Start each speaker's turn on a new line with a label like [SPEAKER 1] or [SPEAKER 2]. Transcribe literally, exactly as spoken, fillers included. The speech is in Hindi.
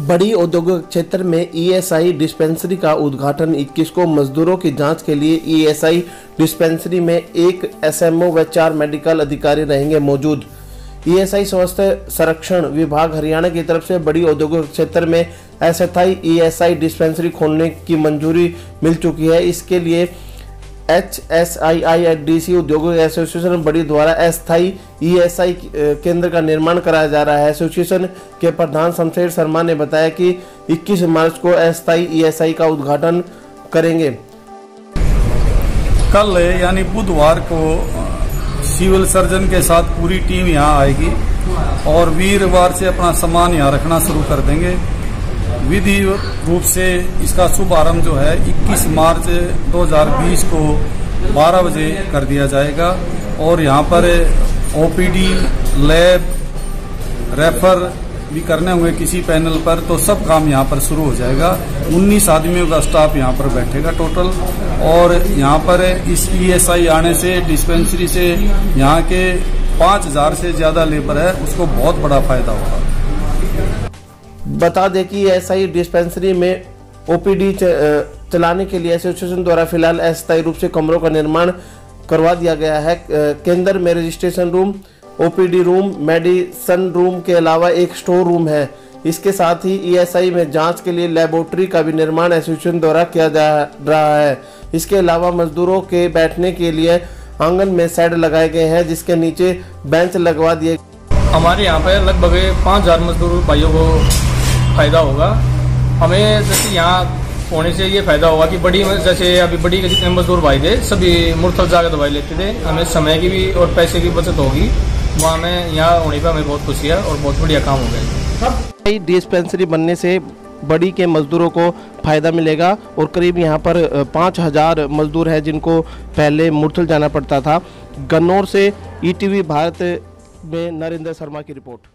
[SPEAKER 1] बड़ी औद्योगिक क्षेत्र में ईएसआई डिस्पेंसरी का उद्घाटन इक्कीस को मजदूरों की जांच के लिए ईएसआई डिस्पेंसरी में एक एसएमओ व चार मेडिकल अधिकारी रहेंगे मौजूद। ईएसआई स्वास्थ्य संरक्षण विभाग हरियाणा की तरफ से बड़ी औद्योगिक क्षेत्र में अस्थायी ईएसआई डिस्पेंसरी खोलने की मंजूरी मिल चुकी है। इसके लिए H S I I D C उद्योगिक एसोसिएशन बड़ी द्वारा अस्थायी ईएसआई केंद्र का निर्माण कराया जा रहा है। एसोसिएशन के प्रधान शमशेर शर्मा ने बताया कि इक्कीस मार्च को अस्थायी ईएसआई का उद्घाटन करेंगे।
[SPEAKER 2] कल यानी बुधवार को सिविल सर्जन के साथ पूरी टीम यहाँ आएगी और वीरवार से अपना सामान यहाँ रखना शुरू कर देंगे। विधि रूप से इसका शुभारंभ जो है इक्कीस मार्च दो हज़ार बीस को बारह बजे कर दिया जाएगा और यहाँ पर ओपीडी, लैब, रेफर भी करने हुए किसी पैनल पर तो सब काम यहाँ पर शुरू हो जाएगा। उन्नीस आदमियों का स्टाफ यहाँ पर बैठेगा टोटल और यहाँ पर इस ईएसआई आने से डिस्पेंसरी से यहाँ के पाँच हजार से ज्यादा लेबर है उसको बहुत बड़ा फायदा होगा।
[SPEAKER 1] बता दें कि ईएसआई डिस्पेंसरी में ओपीडी चलाने के लिए एसोसिएशन द्वारा फिलहाल अस्थायी रूप से कमरों का निर्माण करवा दिया गया है। केंद्र में registration room, OPD room, medicine room के अलावा एक स्टोर रूम है। इसके साथ ही ईएसआई में जांच के लिए लेबोरेटरी का भी निर्माण एसोसिएशन द्वारा किया जा रहा है। इसके अलावा मजदूरों के बैठने के लिए आंगन में शेड लगाए गए हैं जिसके नीचे बेंच लगवा दिए।
[SPEAKER 3] हमारे यहाँ पे लगभग पाँच हजार मजदूर भाइयों को फायदा होगा। हमें जैसे यहाँ होने से ये फायदा होगा कि बड़ी जैसे अभी बड़ी के जितने मजदूर भाई थे सभी मुफ्त जाकर दवाई लेते थे। हमें समय की भी और पैसे की बचत होगी। वहाँ में यहाँ होने पर हमें बहुत खुशी है और बहुत बढ़िया काम हो गया।
[SPEAKER 1] डिस्पेंसरी बनने से बड़ी के मजदूरों को फायदा मिलेगा और करीब यहाँ पर पाँच हजार मजदूर है जिनको पहले मुरथल जाना पड़ता था। गन्नौर से ईटीवी भारत में नरेंद्र शर्मा की रिपोर्ट।